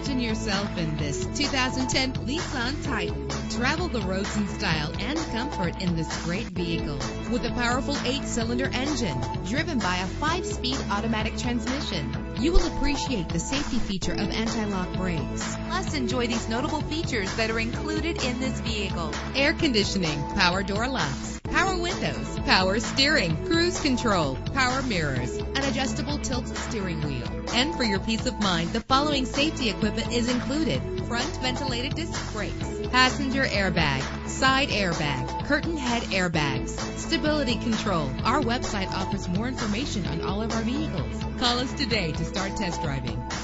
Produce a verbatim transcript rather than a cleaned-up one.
Imagine yourself in this two thousand ten Nissan Titan. Travel the roads in style and comfort in this great vehicle. With a powerful eight-cylinder engine driven by a five-speed automatic transmission, you will appreciate the safety feature of anti-lock brakes. Plus, enjoy these notable features that are included in this vehicle: air conditioning, power door locks, power windows, power steering, cruise control, power mirrors, an adjustable tilt steering wheel. And for your peace of mind, the following safety equipment is included: front ventilated disc brakes, passenger airbag, side airbag, curtain head airbags, stability control. Our website offers more information on all of our vehicles. Call us today to start test driving.